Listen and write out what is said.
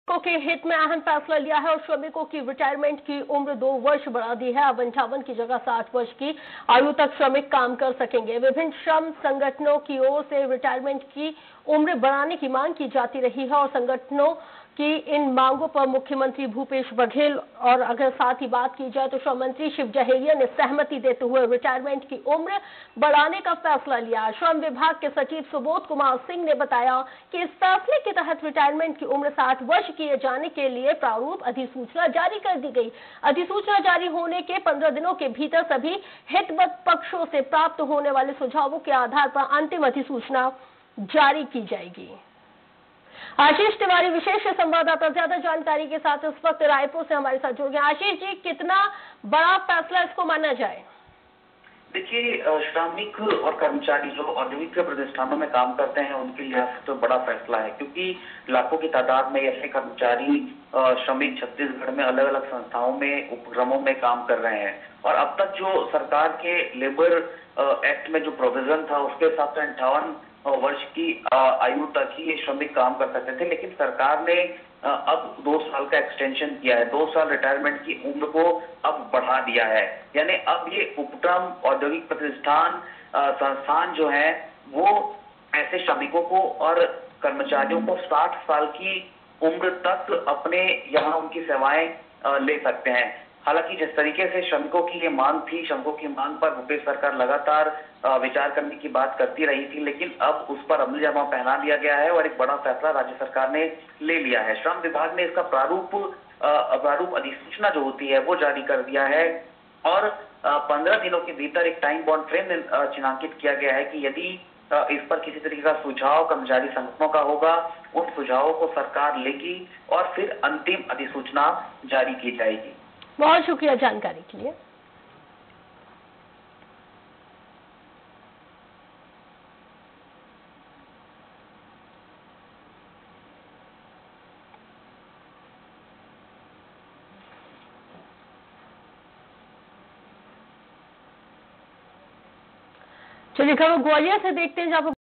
श्रमिकों के हित में अहम फैसला लिया है और श्रमिकों की रिटायरमेंट की उम्र 2 वर्ष बढ़ा दी है। अब 58 की जगह 60 वर्ष की आयु तक श्रमिक काम कर सकेंगे। विभिन्न श्रम संगठनों की ओर से रिटायरमेंट की उम्र बढ़ाने की मांग की जाती रही है और संगठनों की इन मांगों पर मुख्यमंत्री भूपेश बघेल और अगर साथ ही बात की जाए तो श्रम मंत्री शिव जहेरिया ने सहमति देते हुए रिटायरमेंट की उम्र बढ़ाने का फैसला लिया। श्रम विभाग के सचिव सुबोध कुमार सिंह ने बताया कि इस फैसले के तहत रिटायरमेंट की उम्र 60 वर्ष किए जाने के लिए प्रारूप अधिसूचना जारी कर दी गई। अधिसूचना जारी होने के 15 दिनों के भीतर सभी हितग्राही पक्षों से प्राप्त होने वाले सुझावों के आधार पर अंतिम अधिसूचना जारी की जाएगी। आशीष तिवारी विशेष संवाददाता ज्यादा जानकारी के साथ इस वक्त रायपुर से हमारे साथ जुड़ गए। आशीष जी, कितना बड़ा फैसला इसको माना जाए? देखिए, श्रमिक और कर्मचारी जो औद्योगिक प्रतिष्ठानों में काम करते हैं उनके लिए तो बड़ा फैसला है, क्योंकि लाखों की तादाद में ऐसे कर्मचारी श्रमिक छत्तीसगढ़ में अलग अलग संस्थाओं में उपक्रमों में काम कर रहे हैं। और अब तक जो सरकार के लेबर एक्ट में जो प्रोविजन था उसके हिसाब से 58 वर्ष की आयु तक ही ये श्रमिक काम कर सकते थे, लेकिन सरकार ने अब 2 साल का एक्सटेंशन किया है। 2 साल रिटायरमेंट की उम्र को अब बढ़ा दिया है। यानी अब ये उपक्रम, औद्योगिक प्रतिष्ठान, संस्थान जो है वो ऐसे श्रमिकों को और कर्मचारियों को 60 साल की उम्र तक अपने यहाँ उनकी सेवाएं ले सकते हैं। हालांकि जिस तरीके से श्रमिकों की ये मांग थी, श्रमिकों की मांग पर भूपेश सरकार लगातार विचार करने की बात करती रही थी, लेकिन अब उस पर अमल जमा पहना दिया गया है और एक बड़ा फैसला राज्य सरकार ने ले लिया है। श्रम विभाग ने इसका प्रारूप अधिसूचना जो होती है वो जारी कर दिया है और 15 दिनों के भीतर एक टाइम बाउंड फ्रेम चिन्हांकित किया गया है कि यदि इस पर किसी तरीके का सुझाव कर्मचारी संगठनों का होगा, उन सुझावों को सरकार लेगी और फिर अंतिम अधिसूचना जारी की जाएगी। बहुत शुक्रिया जानकारी के लिए। चलिए खबर ग्वालियर से देखते हैं जहां